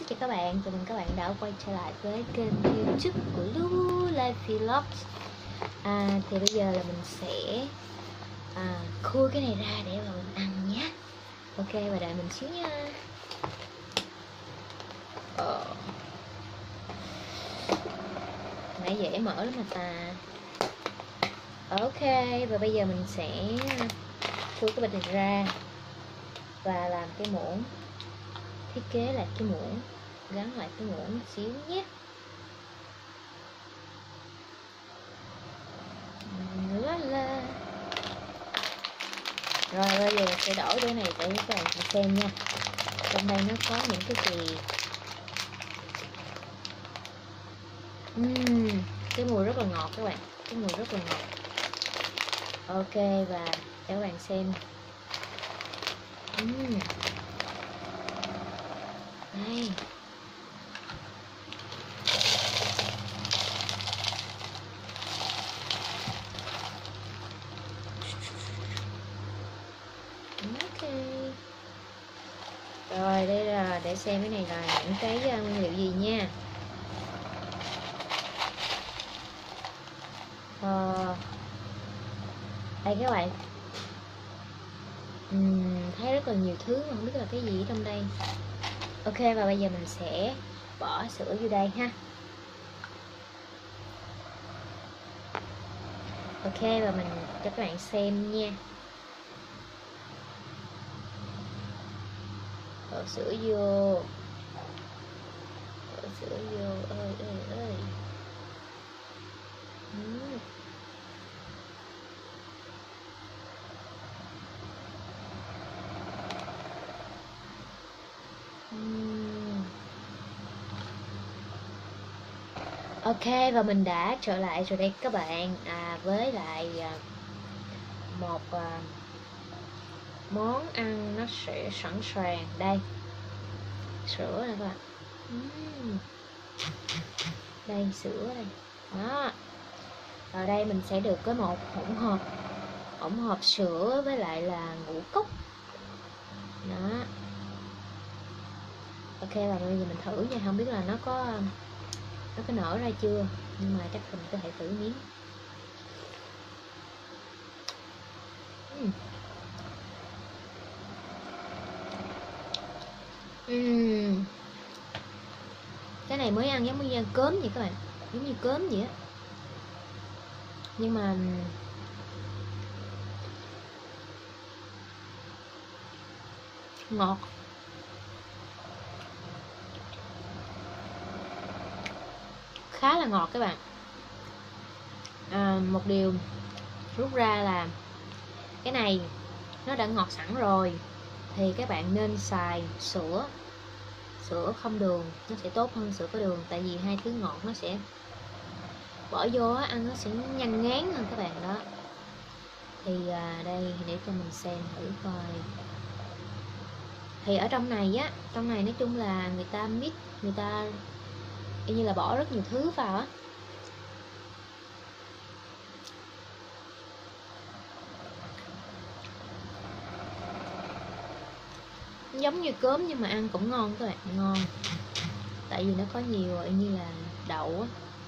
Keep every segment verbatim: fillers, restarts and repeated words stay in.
chào các bạn, chào mừng các bạn đã quay trở lại với kênh YouTube của Lu Life Vlogs. à, Thì bây giờ là mình sẽ à, khui cái này ra để vào mình ăn nhé. Ok, và đợi mình xíu nha. ờ. Nãy dễ mở lắm mà ta. Ok, và bây giờ mình sẽ khui cái bịch này ra và làm cái muỗng, thiết kế lại cái muỗng, gắn lại cái muỗng một xíu nhé. La la. Rồi bây giờ sẽ đổ cái này để các bạn cùng xem nha. Trong đây nó có những cái gì. uhm, Cái mùi rất là ngọt các bạn, cái mùi rất là ngọt. Ok, và để các bạn xem. uhm. Đây. Ok. Rồi đây là để xem cái này là những cái nguyên liệu gì nha. Ờ, đây các bạn, uhm, thấy rất là nhiều thứ mà không biết là cái gì ở trong đây. Ok, và bây giờ mình sẽ bỏ sữa vô đây ha. Ok, và mình cho các bạn xem nha. Đổ sữa vô, đổ sữa vô, ơi ơi ơi. uhm. Uhm. Ok, và mình đã trở lại rồi đây các bạn, à, với lại à, một à, món ăn nó sẽ sẵn sàng đây. Sữa này các bạn. uhm. Đây sữa đây đó. Ở đây mình sẽ được có một hỗn hợp hỗn hợp sữa với lại là ngũ cốc đó. Ok, và bây giờ mình thử nha, không biết là nó có nó có nở ra chưa, nhưng mà chắc mình có thể thử miếng. uhm. Uhm. Cái này mới ăn giống như cớm vậy các bạn, giống như cớm vậy á, nhưng mà ngọt. Khá là ngọt các bạn. À, một điều rút ra là cái này nó đã ngọt sẵn rồi thì các bạn nên xài sữa sữa không đường, nó sẽ tốt hơn sữa có đường. Tại vì hai thứ ngọt nó sẽ bỏ vô á, ăn nó sẽ nhanh ngán hơn các bạn đó. Thì à, đây để cho mình xem thử coi. Thì ở trong này á, trong này nói chung là người ta mix, người ta y như là bỏ rất nhiều thứ vào á. Giống như cớm nhưng mà ăn cũng ngon các bạn, ngon. Tại vì nó có nhiều y như là đậu á,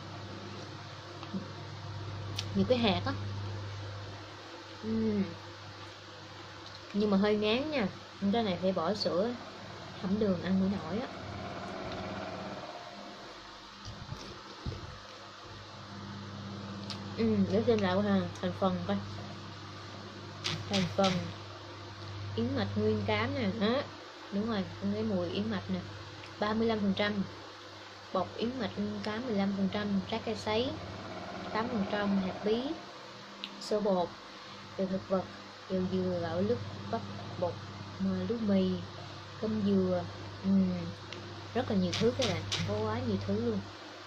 nhiều cái hạt á. uhm. Nhưng mà hơi ngán nha, cái này phải bỏ sữa thấm đường ăn mới nổi á. Ừ, để xem lại ha, thành phần coi. Thành phần yến mạch nguyên cám nè, đó, đúng rồi, cái mùi yến mạch nè, ba mươi lăm phần trăm, bột yến mạch nguyên cám mười lăm phần trăm, trái cây sấy tám phần trăm, hạt bí, sơ bột, từ thực vật, dầu dừa, gạo lứt, bắp, bột lúa mì, cơm dừa. uhm, rất là nhiều thứ các bạn, có quá nhiều thứ luôn.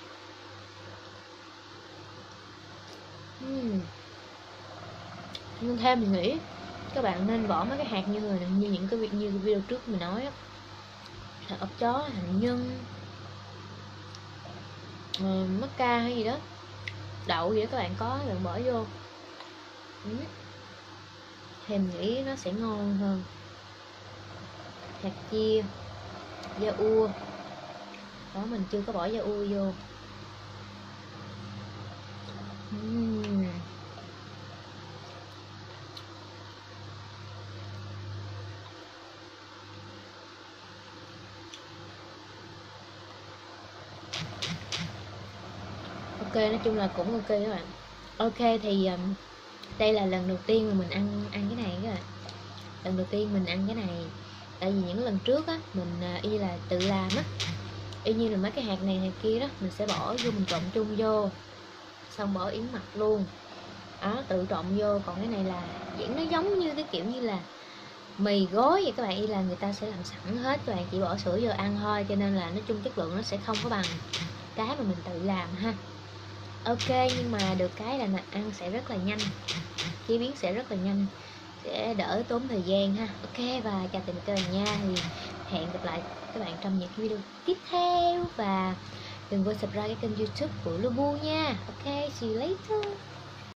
uhm. Nhưng theo mình nghĩ các bạn nên bỏ mấy cái hạt như người như những cái việc như cái video trước mình nói á, hạt ốc chó, hạt nhân, uh, mắc ca hay gì đó, đậu gì đó các bạn có bạn bỏ vô. uhm. Thì mình nghĩ nó sẽ ngon hơn. Hạt chia, da ua, Đó, mình chưa có bỏ da ua vô. uhm. Ok, nói chung là cũng ok các bạn. Ok thì um, đây là lần đầu tiên mà mình ăn ăn cái này các bạn. Lần đầu tiên mình ăn cái này. Tại vì những lần trước á mình uh, y là tự làm á, y như là mấy cái hạt này hạt kia đó mình sẽ bỏ vô, mình trộn chung vô, xong bỏ yến mạch luôn đó, tự trộn vô. Còn cái này là diễn nó giống như cái kiểu như là mì gói vậy các bạn, y là người ta sẽ làm sẵn hết, các bạn chỉ bỏ sữa vô ăn thôi, cho nên là nói chung chất lượng nó sẽ không có bằng cái mà mình tự làm ha. Ok, nhưng mà được cái là ăn sẽ rất là nhanh, chế biến sẽ rất là nhanh, sẽ đỡ tốn thời gian ha. Ok, và chào tạm biệt các bạn nha, thì hẹn gặp lại các bạn trong những video tiếp theo, và đừng quên subscribe cái kênh YouTube của Lubu nha. Ok, see you later.